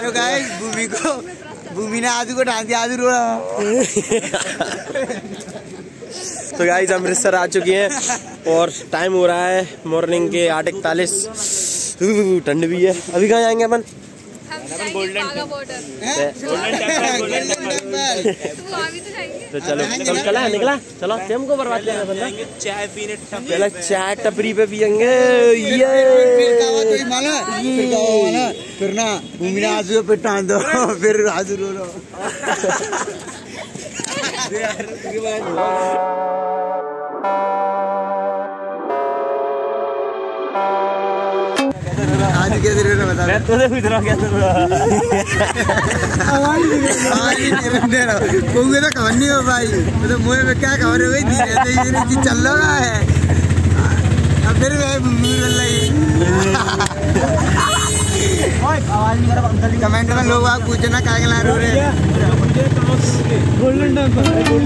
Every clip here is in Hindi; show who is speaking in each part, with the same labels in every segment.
Speaker 1: तो गाइस भूमि ने आदू को ढाल दिया, आदू रो रहा।
Speaker 2: तो गाइस अमृतसर आ चुकी हैं और टाइम हो रहा है मॉर्निंग के 8:41। ठंड भी है। अभी कहाँ जाएंगे अपन?
Speaker 3: गोल्डन
Speaker 2: तो चलो कब चला है निकला, चलो टाइम को बर्बाद करेंगे बंदा।
Speaker 1: चाय पीने
Speaker 2: पहले चाय टपरी पे पियेंगे
Speaker 1: फिर ना भूमि ने आदू पे टांग दो, फिर आदू रो रो। आज कैसे रो रहा बता।
Speaker 2: मैं तो इतना कैसे रो रहा
Speaker 1: कहूँगे तो खबर नहीं हो भाई, तो मुँह में क्या खबर है भाई, धीरे धीरे चल रहा है। अब फिर कमेंट में लोग आप पूछना क्या ला रो रहे हैं। गोल्डन टेंपल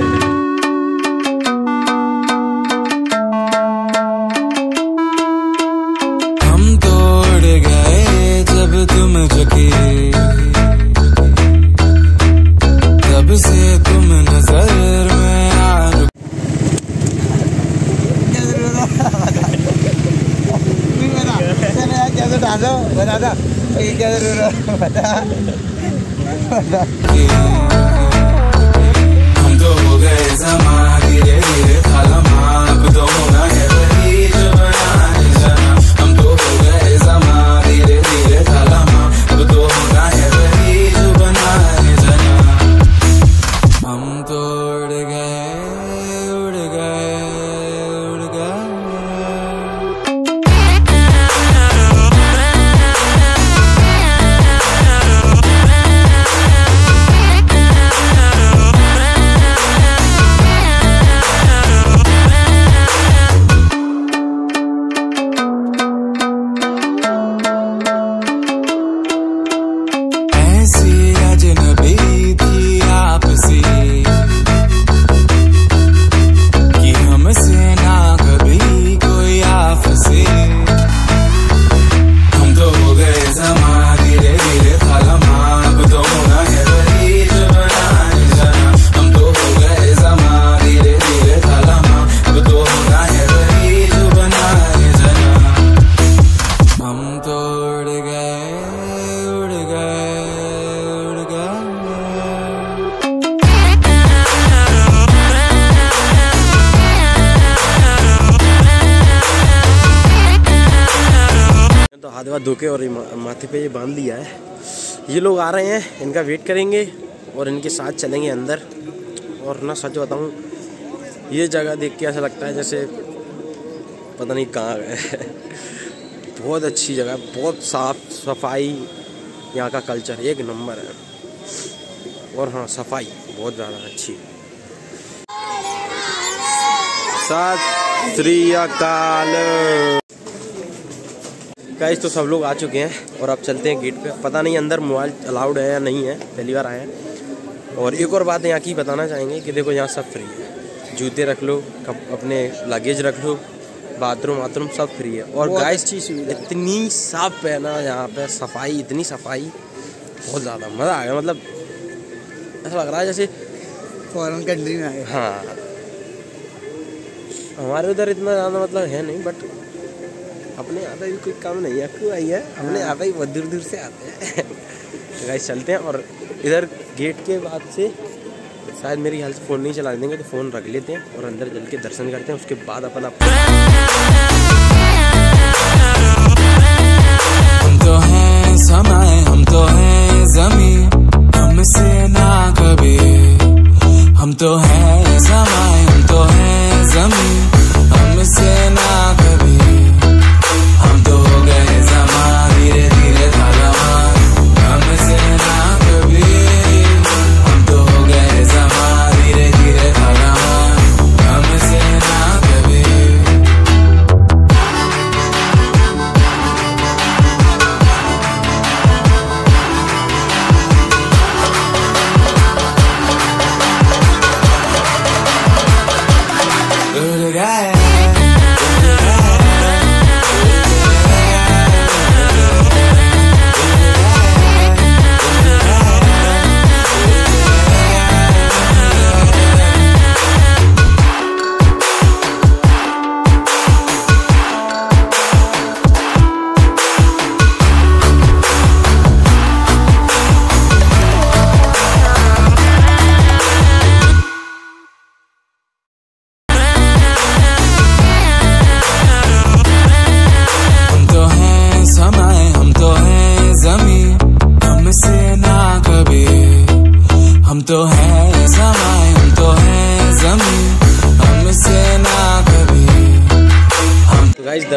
Speaker 4: तुम झुके तब से तुम नजर में आ
Speaker 1: कैसे डालो बता था क्या बता।
Speaker 4: हम तो हो गए समा धीरे धीरे खालमा, अब तो होना है वही जो बनाने जाना। हम तो हो गए समा धीरे धीरे खालमा, अब तो होना है वही जो बनाने जाना। हम तो उड़ गए उड़ गए उड़ गए।
Speaker 2: हाथ वाथ धोके और माथे पे ये बांध दिया है। ये लोग आ रहे हैं, इनका वेट करेंगे और इनके साथ चलेंगे अंदर। और ना सच बताऊँ, ये जगह देख के ऐसा लगता है जैसे पता नहीं कहाँ गए। बहुत अच्छी जगह, बहुत साफ सफाई, यहाँ का कल्चर एक नंबर है। और हाँ, सफाई बहुत ज़्यादा अच्छी। सत श्री अकाल। गाइस तो सब लोग आ चुके हैं और अब चलते हैं गेट पे। पता नहीं अंदर मोबाइल अलाउड है या नहीं है, पहली बार आए हैं। और एक और बात यहाँ की बताना चाहेंगे कि देखो यहाँ सब फ्री है। जूते रख लो, अपने लगेज रख लो, बाथरूम सब फ्री है। और गाइस इतनी साफ है ना यहाँ पे, सफाई, इतनी सफाई, बहुत ज़्यादा मज़ा आ गया। मतलब ऐसा लग रहा है जैसे
Speaker 1: फॉरेन कंट्री में आए।
Speaker 2: हाँ, हमारे उधर इतना ज़्यादा मतलब है नहीं, बट अपने यहाँ पे भी कोई काम नहीं है। क्यों आई है, अपने यहाँ पे बहुत दूर दूर से आते हैं। तो गाइस चलते हैं। और इधर गेट के बाद से शायद मेरी ख्याल से फ़ोन नहीं चला देंगे, तो फ़ोन रख लेते हैं और अंदर चल के दर्शन करते हैं। उसके बाद अपन
Speaker 4: हम तो हैं समय, हम तो हैं ज़मीं, हमसे ना कभी। हम तो हैं समय, हम तो हैं ज़मीं, हमसे ना कभी। हम तो हो गए समा धीरे धीरे खालमा, हमसे ना कभी। हम तो हो गए समा धीरे धीरे खालमा, हमसे ना कभी।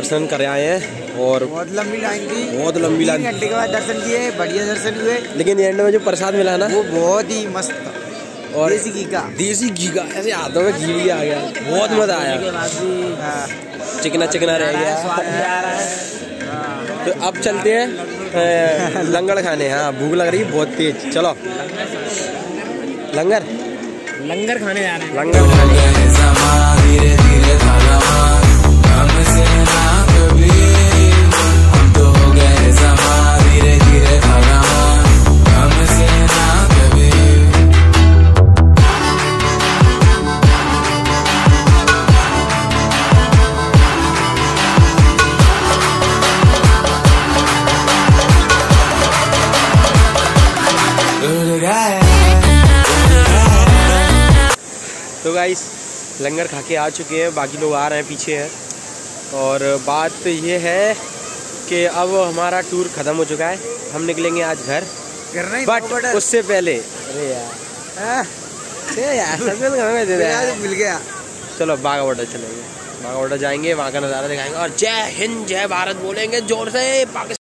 Speaker 2: दर्शन कर आए हैं और
Speaker 1: बहुत लंबी लाइन थी,
Speaker 2: बहुत लंबी लाइन,
Speaker 1: 3 घंटे के बाद दर्शन किए, बढ़िया दर्शन हुए।
Speaker 2: लेकिन एंड में जो प्रसाद मिला ना
Speaker 1: वो बहुत ही मस्त था,
Speaker 2: और
Speaker 1: देसी घी का
Speaker 2: ऐसे हाथों में घी भी आ गया, बहुत मजा आया, चिकना चिकना रह गया। तो अब चलते हैं लंगर खाने। हाँ भूख लग रही है बहुत तेज, चलो लंगर
Speaker 3: खाने जा रहे हैं।
Speaker 2: लंगर खाने।
Speaker 4: धीरे धीरे हमसे ना कभी, हम तो हो गए समा धीरे धीरे हमसे ना कभी।
Speaker 2: तो गाइस लंगर खा के आ चुके हैं, बाकी लोग आ रहे हैं, पीछे हैं। और बात ये है कि अब हमारा टूर ख़त्म हो चुका है, हम निकलेंगे आज घर, बट उससे पहले अरे यार
Speaker 1: मिल गया।
Speaker 2: चलो बाघा बॉर्डर चलेंगे, बाघा बॉर्डर जाएंगे, वहाँ का नज़ारा दिखाएंगे और जय हिंद जय भारत बोलेंगे जोर से। पाकिस्तान